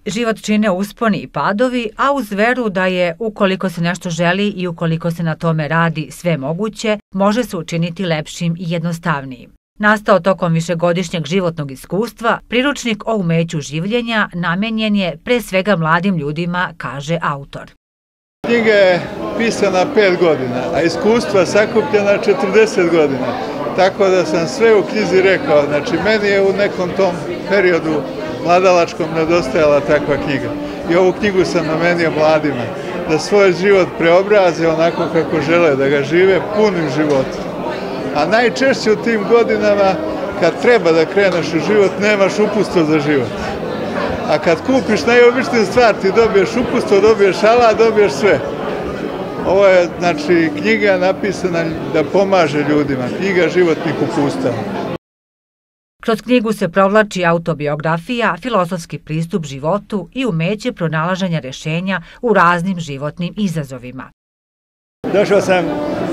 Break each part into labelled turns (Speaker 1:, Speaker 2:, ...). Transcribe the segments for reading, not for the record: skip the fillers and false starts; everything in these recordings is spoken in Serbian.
Speaker 1: Život čine usponi i padovi, a uz veru da je, ukoliko se nešto želi i ukoliko se na tome radi sve moguće, može se učiniti lepšim i jednostavnijim. Nastao tokom višegodišnjeg životnog iskustva, priručnik o umeću življenja namenjen je pre svega mladim ljudima, kaže autor.
Speaker 2: Knjiga je pisana 5 godina, a iskustva sakupljena 40 godina. Tako da sam sve u knjizi rekao, znači meni je u nekom tom periodu mladalačkom nedostajala takva knjiga. I ovu knjigu sam namenio mladima, da svoj život preobraze onako kako žele, da ga žive punim životom. A najčešće u tim godinama, kad treba da kreneš u život, nemaš upustvo za život. A kad kupiš najobičniju stvar, ti dobiješ upustvo, dobiješ alat, dobiješ sve. Ovo je, znači, knjiga napisana da pomaže ljudima, knjiga životnih upustava.
Speaker 1: Kroz knjigu se provlači autobiografija, filozofski pristup životu i umeće pronalaženja rešenja u raznim životnim izazovima.
Speaker 3: Došao sam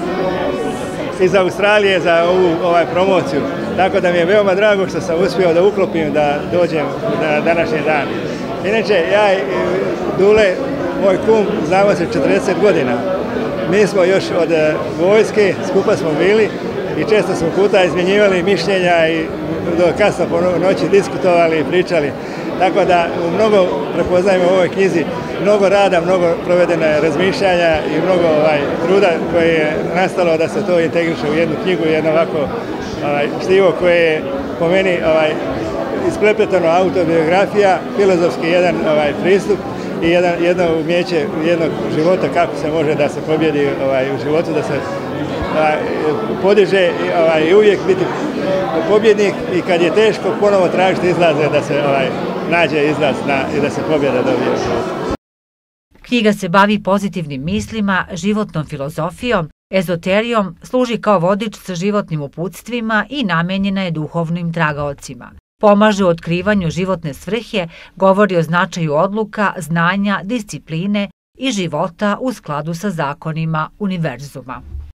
Speaker 3: iz Australije za ovu promociju, tako da mi je veoma drago što sam uspio da uklopim da dođem na današnji dan. Inače, ja i Dule, moj kum, znamo se 40 godina. Mi smo još od vojske, skupa smo bili i često smo puta izmjenjivali mišljenja i do kasno po noći diskutovali i pričali. Tako da mnogo prepoznajemo u ovoj knjizi, mnogo rada, mnogo provedene razmišljanja i mnogo truda koje je nastalo da se to integriše u jednu knjigu, jedno ovako štivo koje je po meni isprepletano autobiografija, filozofski jedan pristup i jedno umjeće jednog života kako se može da se pobjedi u životu, da se podiže i uvijek biti pobjednik i kad je teško ponovo tražiti izlaze da se nađe izlaz i da se pobjeda dobije u životu.
Speaker 1: Knjiga se bavi pozitivnim mislima, životnom filozofijom, ezoterijom, služi kao vodič sa životnim uputstvima i namenjena je duhovnim tragaocima. Pomaže u otkrivanju životne svrhe, govori o značaju odluka, znanja, discipline i života u skladu sa zakonima univerzuma.